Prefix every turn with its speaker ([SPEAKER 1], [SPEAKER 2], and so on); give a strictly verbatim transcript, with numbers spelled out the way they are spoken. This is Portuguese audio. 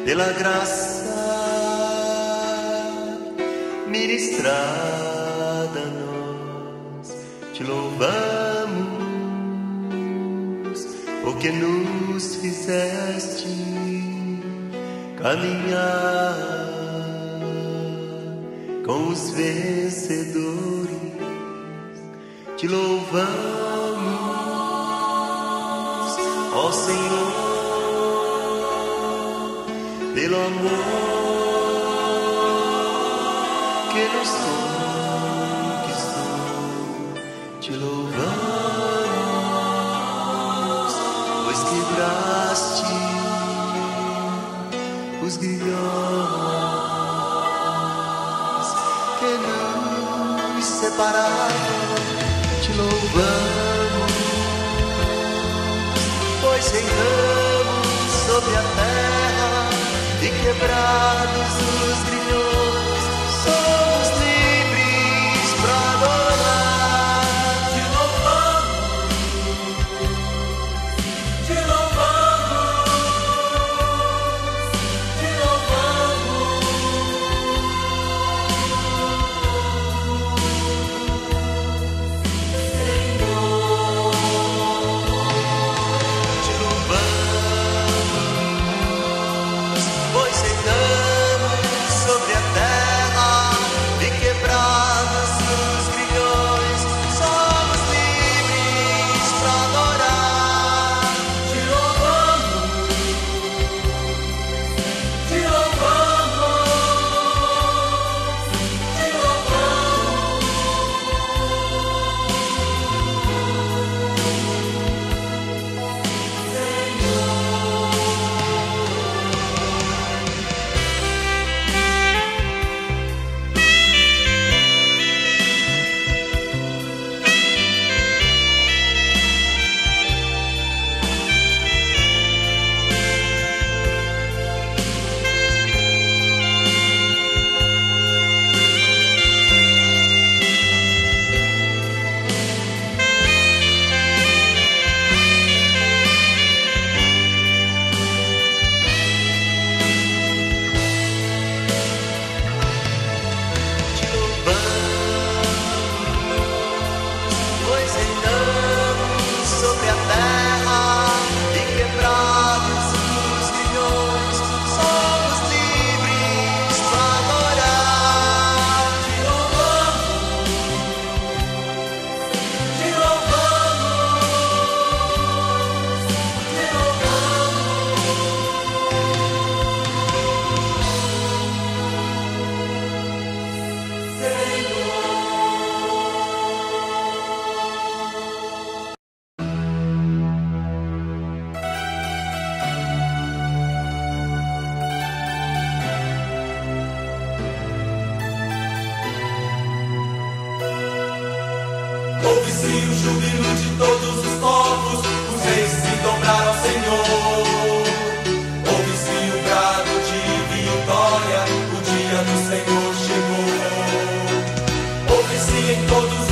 [SPEAKER 1] pela graça ministrada, nós te louvamos, porque nos fizeste caminhar com os vencedores. Te louvamos, ó Senhor, pelo amor que nos conquistou. Te louvamos, pois quebraste os grilhões que nos separavam. Te louvamos, pois reinamos sobre a terra e quebrados os grilhões, somos livres para adorar. Te louvamos, te louvamos, te louvamos. Senhor, te louvamos, pois reinamos sobre a terra e quebrados os grilhões, somos livres para adorar. Te louvamos, te louvamos, te louvamos. Te louvamos, pois reinamos sobre a terra e quebrados os grilhões, somos livres para adorar. Te louvamos, te louvamos, te
[SPEAKER 2] Ouve-se o júbilo de todos os povos, os reis se dobraram ao Senhor. Ouve-se o brado de vitória, o dia do Senhor chegou. Ouve-se em todos